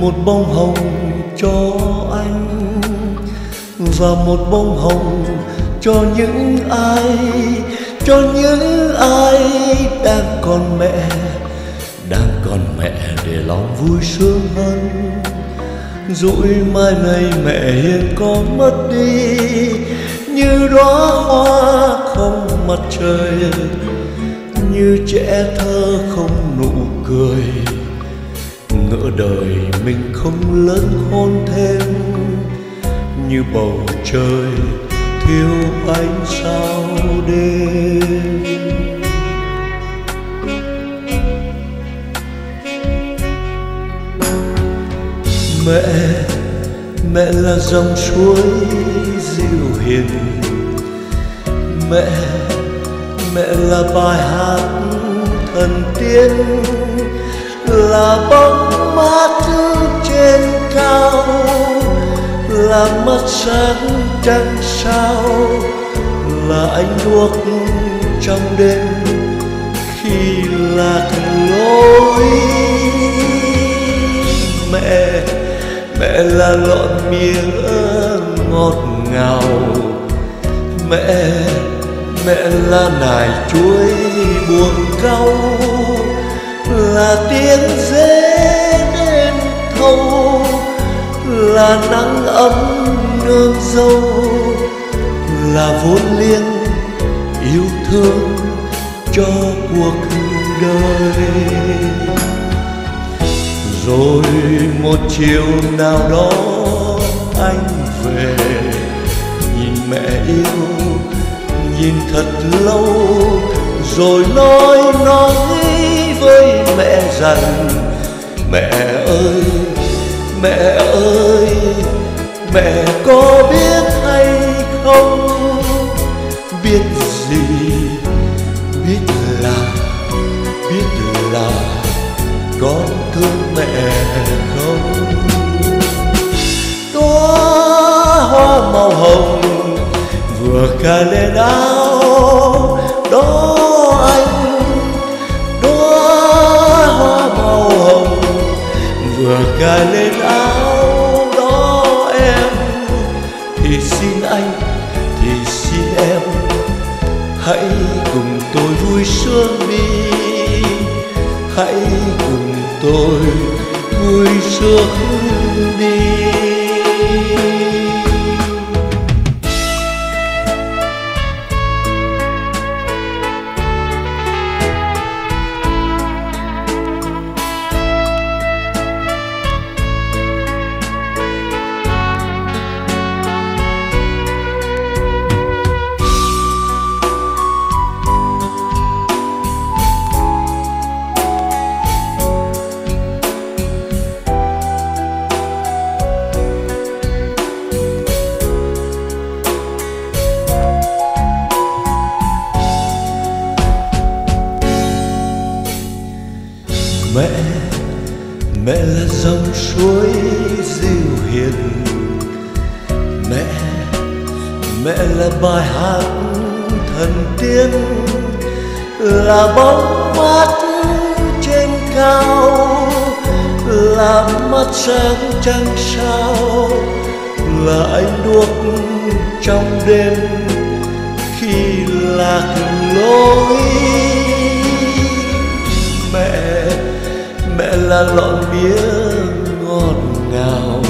một bông hồng cho anh và một bông hồng cho những ai đang còn mẹ để lòng vui sướng hơn. Dụi mai này mẹ hiền con mất đi như đóa hoa không mặt trời, như trẻ thơ không nụ cười. Ngỡ đời mình không lớn khôn thêm, như bầu trời thiếu ánh sao đêm. Mẹ là dòng suối dịu hiền, mẹ là bài hát thần tiên, là bóng mát trên cao, là mắt sáng trăng sao, là ánh đuốc trong đêm khi lạc lối. Mẹ là lọn mía ngọt ngào, mẹ là nải chuối buồn cau, là tiếng dế đêm thâu, là nắng ấm nương dâu, là vốn liếng yêu thương cho cuộc đời. Rồi một chiều nào đó anh về, nhìn mẹ yêu, nhìn thật lâu, rồi nói với mẹ rằng mẹ ơi, mẹ có biết hay không, biết gì, biết là con thương mẹ không. Đóa hoa màu hồng vừa cài lên áo đó anh, đóa hoa màu hồng vừa cài lên áo đó em. Thì xin anh, thì xin em, hãy cùng tôi vui sướng đi, hãy cùng tôi vui sướng đi. Mẹ là dòng suối dịu hiền, mẹ là bài hát thần tiên, là bóng mát trên cao, là mắt sáng trăng sao, là ánh đuốc trong đêm khi lạc lối. Mẹ là lọn mía ngọt ngào,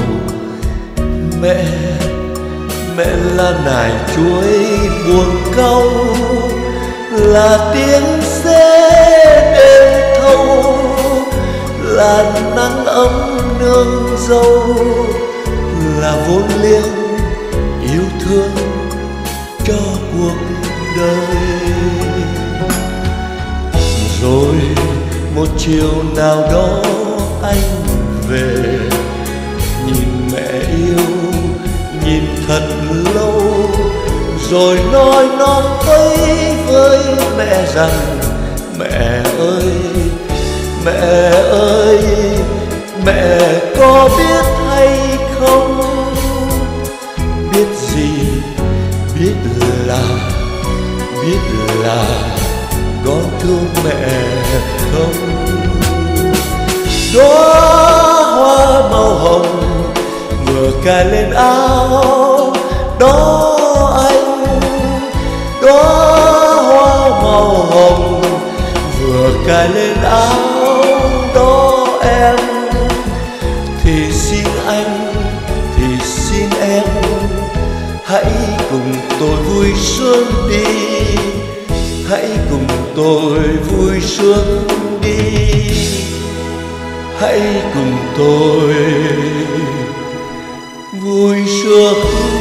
mẹ là nải chuối buồn cau, là tiếng dế đêm thâu, là nắng ấm nương dâu, là vốn liếng yêu thương cho cuộc đời. Rồi một chiều nào đó anh về, nhìn mẹ yêu, nhìn thật lâu, rồi nói với mẹ rằng mẹ ơi, mẹ có biết hay không, biết gì, biết là con thương mẹ không. Đóa hoa màu cài lên áo đó anh, đóa hoa màu hồng vừa cài lên áo đó em. Thì xin anh, thì xin em, hãy cùng tôi vui sướng đi, hãy cùng tôi vui sướng đi, hãy cùng tôi vui sướng